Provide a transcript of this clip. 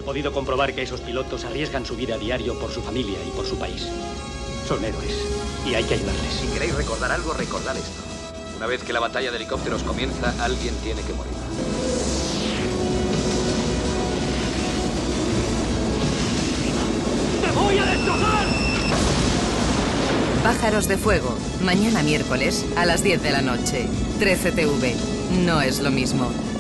podido comprobar que esos pilotos arriesgan su vida a diario por su familia y por su país. Son héroes y hay que ayudarles. Si queréis recordar algo, recordad esto. Una vez que la batalla de helicópteros comienza, alguien tiene que morir. ¡Te voy a destrozar! Pájaros de Fuego, mañana miércoles a las 10 de la noche. 13 TV. No es lo mismo.